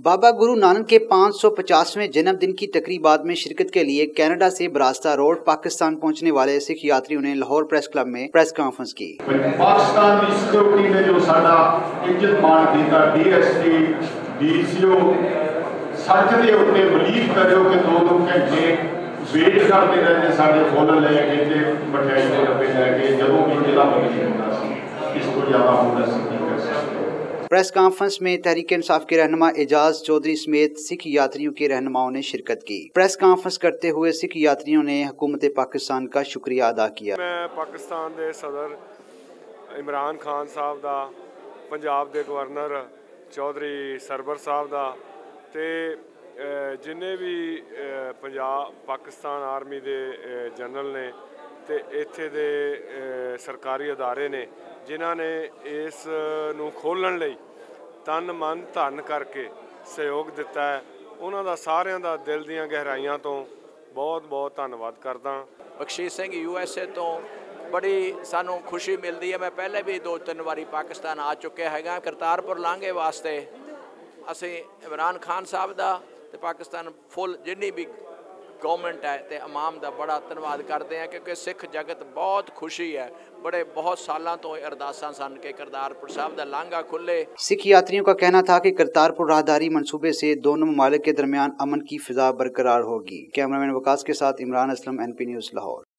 बाबा गुरु नानक के 550वें जन्मदिन की तकरीबात में शिरकत के लिए कनाडा से बरास्ता रोड पाकिस्तान पहुंचने वाले सिख यात्रियों ने लाहौर प्रेस क्लब में प्रेस कॉन्फ्रेंस की। पाकिस्तान की सिक्योरिटी ने जो साडा इज्जत मान कीता, डीएसपी डीसीओ सच के उत्ते बिलीव करो कि 2-2 घंटे वेट करते रहते साडे फुल लैके ते मठियाई के डब्बे लैके जदों भी जिला बदली होता सी, इस तो ज्यादा होता सी नहीं कर सकते। प्रेस कॉन्फ्रेंस में तहरीक इंसाफ के रहनुमा एजाज चौधरी समेत सिख यात्रियों के रहनुमाओं ने शिरकत की। प्रेस कॉन्फ्रेंस करते हुए सिख यात्रियों ने हुकूमत पाकिस्तान का शुक्रिया अदा किया। मैं पाकिस्तान के सदर इमरान खान साहब का, पंजाब के गवर्नर चौधरी सरवर साहब का ते जिन्हें भी पंजाब पाकिस्तान आर्मी के जनरल ने ते इत्थे दे सरकारी अदारे ने जिन्हों ने इस नूं खोलण लई तन मन धन करके सहयोग दिता है, उन्हां दा सारियां दा दिल दीयां गहराइयां तो बहुत बहुत धन्नवाद करदा। बख्शीश सिंह USA तो बड़ी सानू खुशी मिलती है। मैं पहले भी 2-3 बारी पाकिस्तान आ चुके हैं। करतारपुर लांघे वास्ते असी इमरान खान साहब का ते पाकिस्तान फुल जिन्नी भी गवर्नमेंट है ते अवाम का बड़ा धन्यवाद करते हैं, क्योंकि सिख जगत बहुत खुशी है। बहुत सालों तो अरदासां सन कि करतारपुर साहब का लांघा खुले। सिख यात्रियों का कहना था कि करतारपुर राहदारी मंसूबे से दोनों ममालिक के दरमियान अमन की फिजा बरकरार होगी। कैमरामैन वकास के साथ इमरान असलम, NP न्यूज़ लाहौर।